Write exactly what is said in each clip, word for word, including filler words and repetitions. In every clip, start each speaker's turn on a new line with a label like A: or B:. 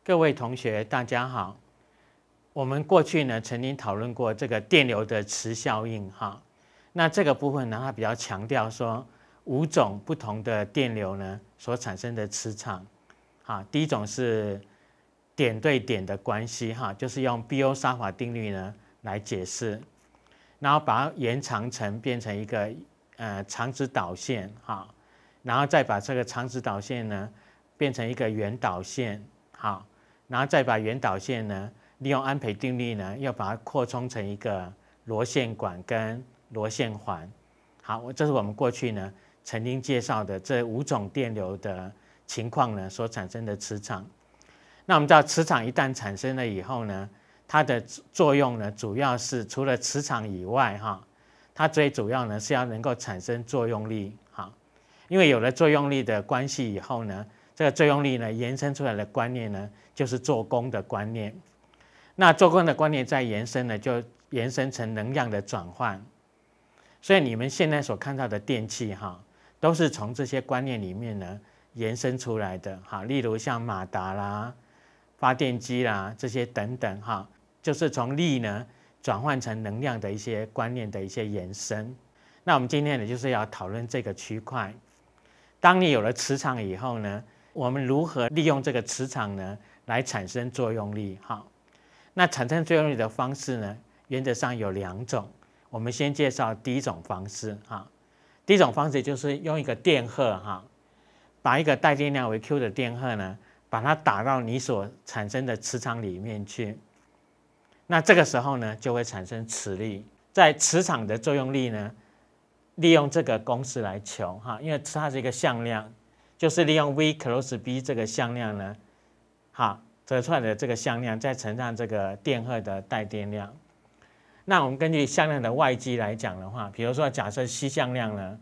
A: 各位同学，大家好。我们过去呢曾经讨论过这个电流的磁效应哈。那这个部分呢，它比较强调说五种不同的电流呢所产生的磁场。哈，第一种是点对点的关系哈，就是用比欧沙法定律呢来解释，然后把它延长成变成一个呃长直导线哈，然后再把这个长直导线呢变成一个圆导线好。然后再把圆导线呢，利用安培定律呢，又把它扩充成一个螺线管跟螺线环。好，这是我们过去呢曾经介绍的这五种电流的情况呢所产生的磁场。那我们知道，磁场一旦产生了以后呢，它的作用呢，主要是除了磁场以外哈，它最主要呢是要能够产生作用力哈。因为有了作用力的关系以后呢，这个作用力呢延伸出来的观念呢，就是做功的观念。那做功的观念再延伸呢，就延伸成能量的转换。所以你们现在所看到的电器哈，都是从这些观念里面呢延伸出来的哈。例如像马达啦、发电机啦这些等等哈，就是从力呢转换成能量的一些观念的一些延伸。那我们今天呢就是要讨论这个区块。当你有了磁场以后呢，我们如何利用这个磁场呢来产生作用力？哈，那产生作用力的方式呢，原则上有两种。我们先介绍第一种方式哈。第一种方式就是用一个电荷哈，把一个带电量为 Q 的电荷呢，把它打到你所产生的磁场里面去。那这个时候呢，就会产生磁力。在磁场的作用力呢，利用这个公式来求哈，因为它是一个向量。就是利用 V close B 这个向量呢，好得出来的这个向量，再乘上这个电荷的带电量。那我们根据向量的外积来讲的话，比如说假设 C 向量呢，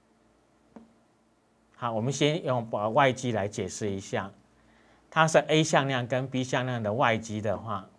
A: 好，我们先用把外积来解释一下，它是 A 向量跟 B 向量的外积的话，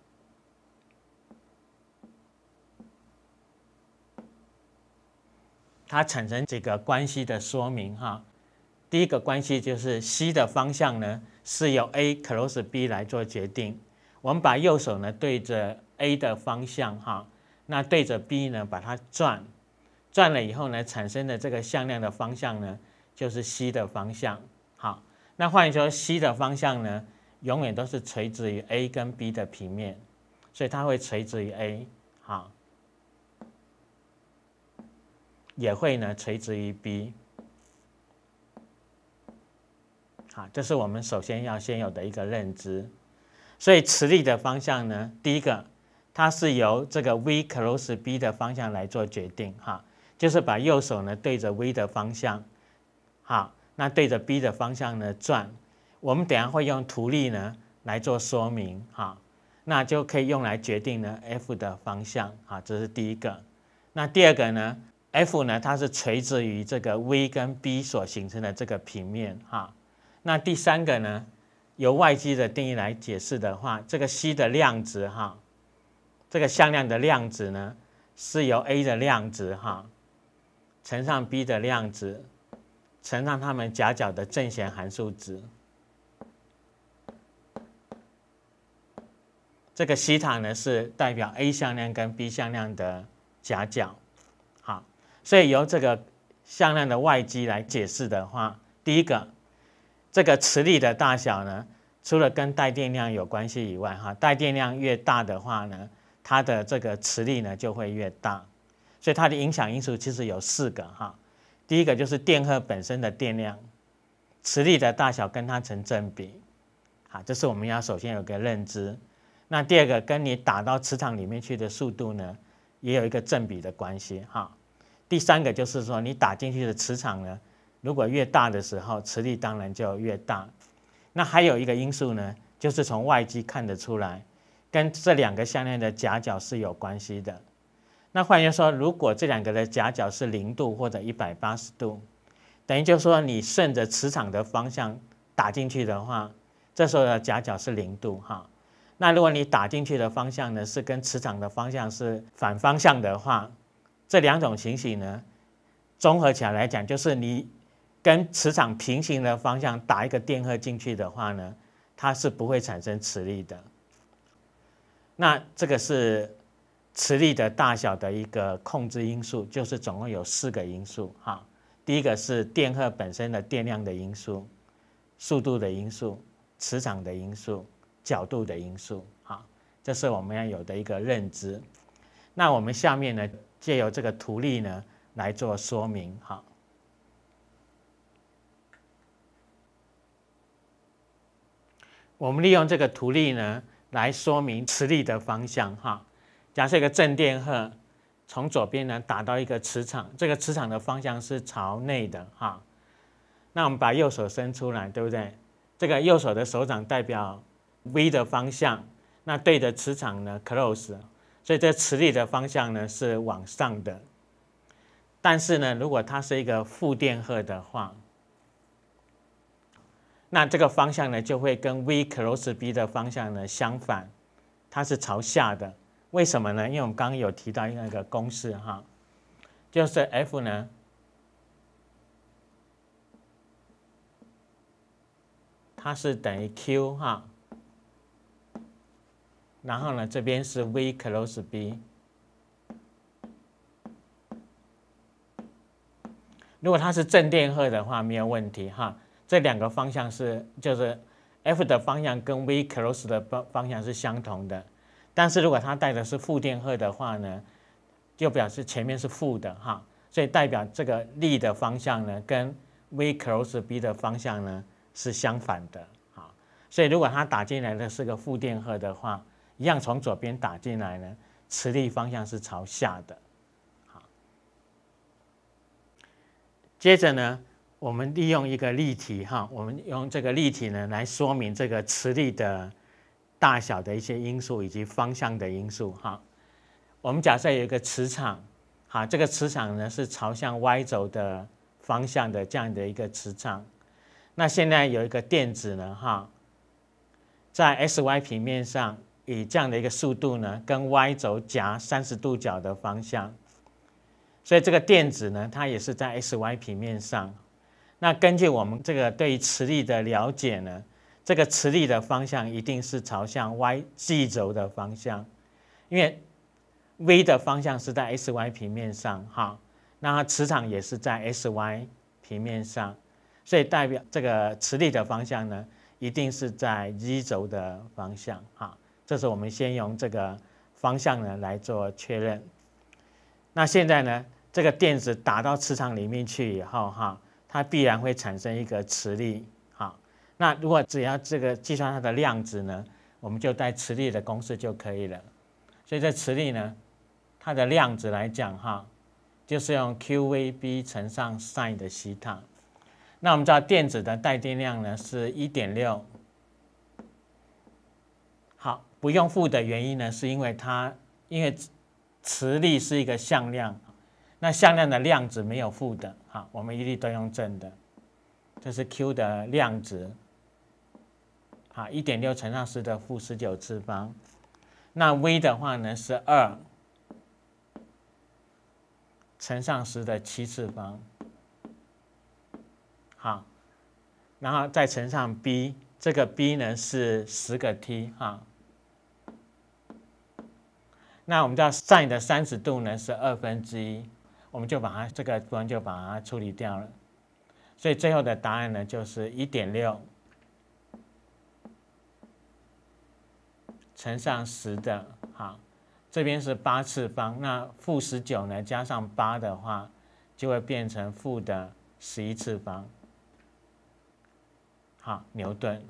A: 它产生这个关系的说明哈。第一个关系就是 C 的方向呢是由 A close B 来做决定。我们把右手呢对着 A 的方向哈，那对着 B 呢把它转，转了以后呢产生的这个向量的方向呢就是 C 的方向。好，那换言说 C 的方向呢永远都是垂直于 A 跟 B 的平面，所以它会垂直于 A， 好，也会呢垂直于 B。好，这是我们首先要先有的一个认知。所以磁力的方向呢，第一个它是由这个 V close B 的方向来做决定哈，就是把右手呢对着 V 的方向，好，那对着 B 的方向呢转。我们等一下会用图例呢来做说明哈，那就可以用来决定呢 F 的方向啊，这是第一个。那第二个呢 ，F 呢它是垂直于这个 V 跟 B 所形成的这个平面哈。那第三个呢，由外积的定义来解释的话，这个 C 的量值哈，这个向量的量值呢，是由 A 的量值哈乘上 B 的量值，乘上它们夹角的正弦函数值。这个西塔呢是代表 A 向量跟 B 向量的夹角。好，所以由这个向量的外积来解释的话，第一个。这个磁力的大小呢，除了跟带电量有关系以外，哈，带电量越大的话呢，它的这个磁力呢就会越大，所以它的影响因素其实有四个哈。第一个就是电荷本身的电量，磁力的大小跟它成正比，好，这是我们要首先有个认知。那第二个跟你打到磁场里面去的速度呢，也有一个正比的关系哈。第三个就是说你打进去的磁场呢。如果越大的时候，磁力当然就越大。那还有一个因素呢，就是从外积看得出来，跟这两个向量的夹角是有关系的。那换言说，如果这两个的夹角是零度或者一百八十度，等于就是说你顺着磁场的方向打进去的话，这时候的夹角是零度哈。那如果你打进去的方向呢是跟磁场的方向是反方向的话，这两种情形呢，综合起来来讲，就是你跟磁场平行的方向打一个电荷进去的话呢， 它是不会产生磁力的。那这个是磁力的大小的一个控制因素，就是总共有四个因素哈。第一个是电荷本身的电量的因素、速度的因素、磁场的因素、角度的因素哈，这是我们要有的一个认知。那我们下面呢，借由这个图例呢来做说明哈。我们利用这个图例呢来说明磁力的方向哈。假设一个正电荷从左边呢打到一个磁场，这个磁场的方向是朝内的哈。那我们把右手伸出来，对不对？这个右手的手掌代表 V 的方向，那对着磁场呢 close， 所以这磁力的方向呢是往上的。但是呢，如果它是一个负电荷的话，那这个方向呢就会跟 V close B 的方向呢相反，它是朝下的。为什么呢？因为我们刚刚有提到那个公式哈，就是 F 呢，它是等于 Q 哈，然后呢这边是 V close B。如果它是正电荷的话，没有问题哈。这两个方向是就是 F 的方向跟 V close 的方向是相同的。但是如果它带的是负电荷的话呢，就表示前面是负的哈，所以代表这个力的方向呢跟 V close B 的方向呢是相反的哈。所以如果它打进来的是个负电荷的话，一样从左边打进来呢，磁力方向是朝下的。好，接着呢，我们利用一个例题哈，我们用这个例题呢来说明这个磁力的大小的一些因素以及方向的因素哈。我们假设有一个磁场，哈，这个磁场呢是朝向 Y 轴的方向的这样的一个磁场。那现在有一个电子呢，哈，在 S Y 平面上以这样的一个速度呢，跟 Y 轴夹三十度角的方向。所以这个电子呢，它也是在 S Y 平面上。那根据我们这个对于磁力的了解呢，这个磁力的方向一定是朝向 Y Z 轴的方向，因为 V 的方向是在 S Y 平面上哈，那磁场也是在 S Y 平面上，所以代表这个磁力的方向呢，一定是在 Z 轴的方向哈。这是我们先用这个方向呢来做确认。那现在呢，这个电子打到磁场里面去以后哈，它必然会产生一个磁力。那如果只要这个计算它的量值呢，我们就带磁力的公式就可以了。所以这磁力呢，它的量值来讲哈，就是用 Q V B 乘上 sin 的西塔。那我们知道电子的带电量呢是 一点六。好，不用负的原因呢，是因为它因为磁力是一个向量，那向量的量值没有负的，好，我们一律都用正的。这是 Q 的量值。好， 一点六 乘上十的负十九次方，那 V 的话呢是二乘上十的七次方，好，然后再乘上 B， 这个 B 呢是十个 T 哈。那我们知道 sin 的三十度呢是二分之一，我们就把它这个部分就把它处理掉了，所以最后的答案呢就是 一点六。乘上十的，好，这边是八次方，那负十九呢加上八的话，就会变成负的十一次方，好，牛顿。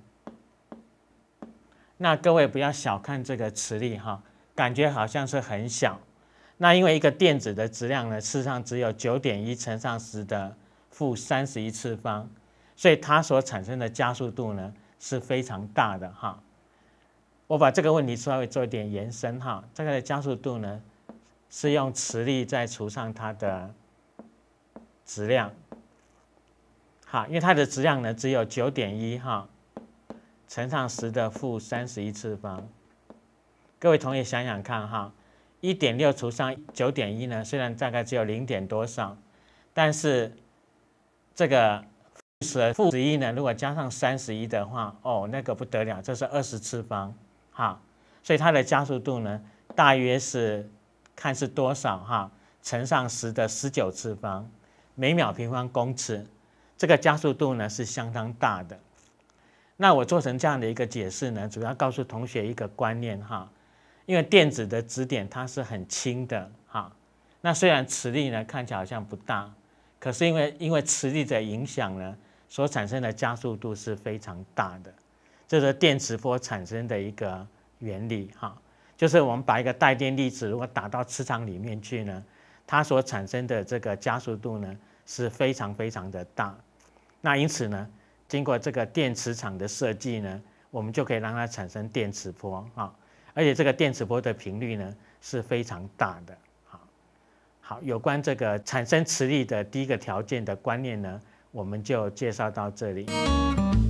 A: 那各位不要小看这个磁力哈，感觉好像是很小，那因为一个电子的质量呢，事实上只有 九点一 乘上十的负三十一次方，所以它所产生的加速度呢是非常大的哈。我把这个问题稍微做一点延伸哈，这个的加速度呢是用磁力再除上它的质量，好，因为它的质量呢只有 九点一 哈，乘上十的负三十一次方。各位同学想想看哈， 一点六 除上 九点一 呢，虽然大概只有零点多少，但是这个十负十一呢，如果加上三十一的话，哦，那个不得了，这是二十次方，哈，所以它的加速度呢，大约是看是多少哈，乘上十的十九次方，每秒平方公尺，这个加速度呢是相当大的。那我做成这样的一个解释呢，主要告诉同学一个观念哈，因为电子的质点它是很轻的哈，那虽然磁力呢看起来好像不大，可是因为因为磁力的影响呢，所产生的加速度是非常大的，这是电磁波产生的一个原理哈，就是我们把一个带电粒子如果打到磁场里面去呢，它所产生的这个加速度呢是非常非常的大，那因此呢，经过这个电磁场的设计呢，我们就可以让它产生电磁波啊，而且这个电磁波的频率呢是非常大的。好，好，有关这个产生磁力的第一个条件的观念呢，我们就介绍到这里。